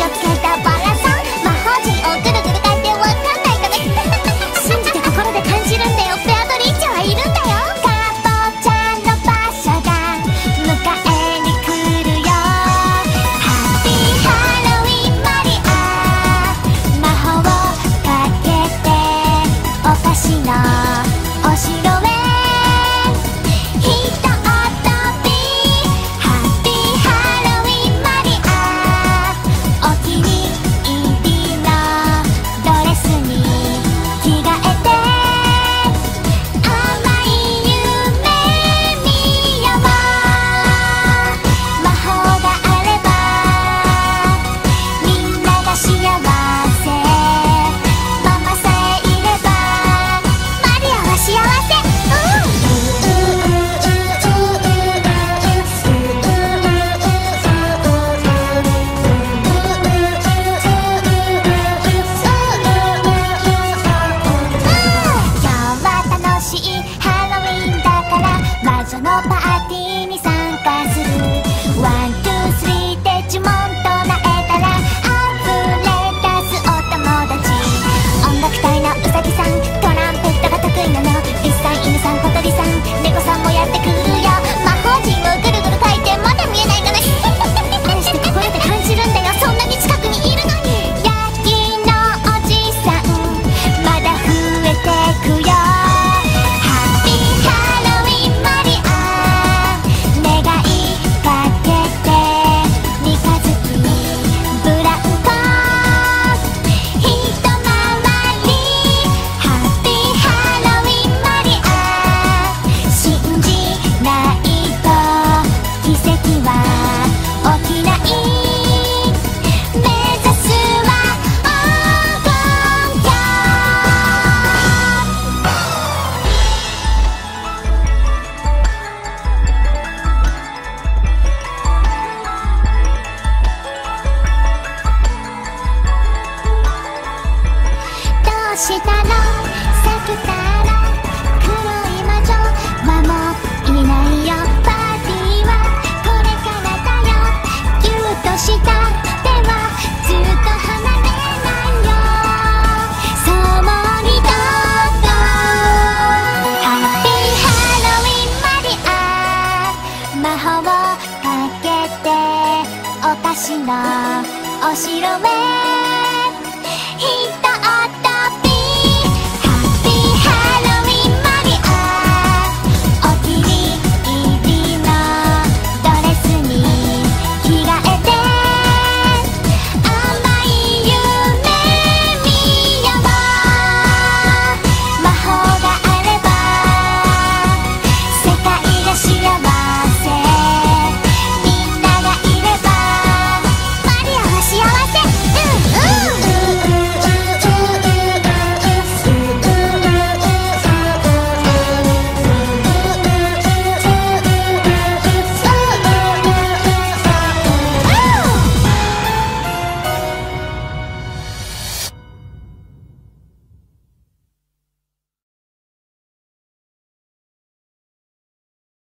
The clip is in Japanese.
をつけたバラさん、魔法陣をぐるぐる変えてわかんないかな信じて心で感じるんだよ、ベアトリーチェはいるんだよ。カボチャの馬車が迎えに来るよ。ハッピーハロウィンマリア、魔法をかけてお菓子のお城へひと飛び。ハッピーハロウィンマリア、お気に入りのドレスに着替えて甘い夢見よう。魔法があればみんなが幸せ、ママさえいればマリアは幸せ。今日は楽しいハロウィンだから魔女のパーティーに参加する。ワン、ツー、スリーで呪文唱えたら溢れ出すお友達。音楽隊のうさぎさん、トランペットが得意なの。リスさん、犬さん、小鳥さん、猫さんもやってくるよ。魔法陣をぐるぐる書いてまだ見えないかな愛して心で感じるんだよ、そんなに近くにいるのに。ヤギのおじさんまだ増えてくよ。ハッピーハロウィンマリア、願いかけて三日月ブランコひと回り。ハッピーハロウィンマリア、信じないと奇跡は起きない。目指すは黄金鏡。どうしたのさっきから黒い魔女はもういないよ。パーティーはこれからだよ。ギュッとした手はずっと離れないよ。共にどうぞ。ハッピーハロウィンマリア、魔法をかけてお菓子のお城へ